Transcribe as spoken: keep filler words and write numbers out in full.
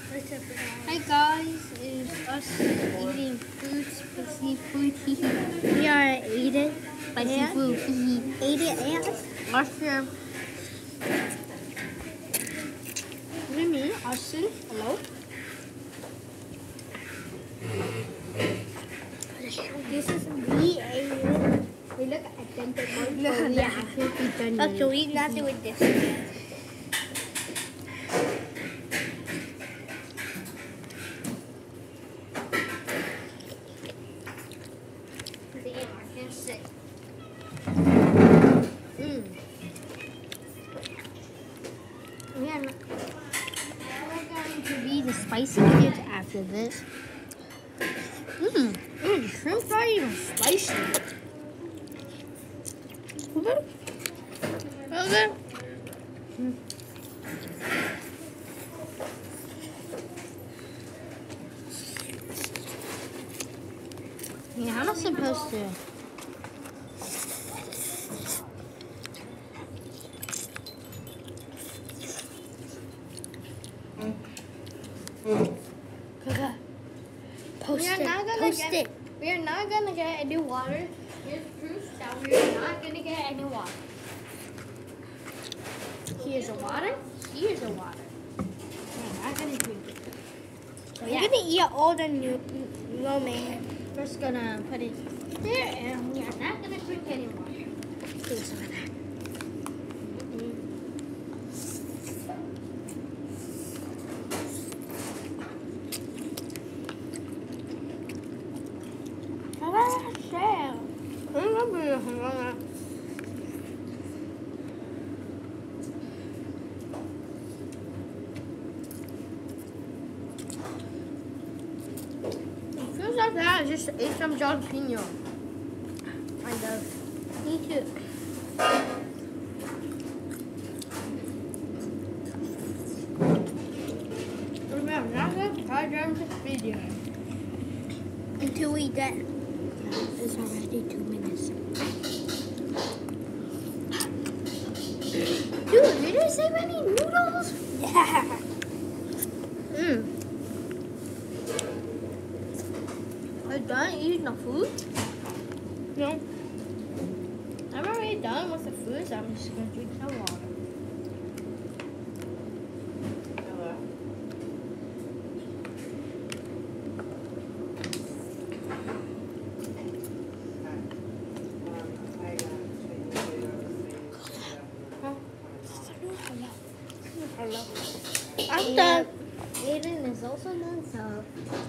Hi guys, it's us eating food, spicy food. We are eating Spicy and food. eating ants. Austin. Mimi, Austin, hello. This is we ate. We look identical. No, but we no. actually done Okay, we not doing this. Mm. We are not, we're going to be the spicy kids after this. Mmm, mm, shrimp are even spicy. Okay. Okay. Mm. Yeah, how am I supposed to? Kaka, post We are it. not gonna Post get, it. We are not gonna get any water. Here's proof that we are not gonna get any water. Here's a water. Here's a water. We're not gonna drink it. So We're yeah, gonna eat all the new lo mein. we're just gonna put it there, and we are not gonna drink any water. Do some of that. Ah, shell. I remember you. It feels like that. I just ate some jalapeno. Kind of. Me too. Remember, not gonna try during this video. Until we get. It's already two minutes. Dude, did you save any noodles? Yeah. Mmm. Are you done eating the food? No. I'm already done with the food, so I'm just gonna drink some water. Hello. I'm And done. Aiden is also done, so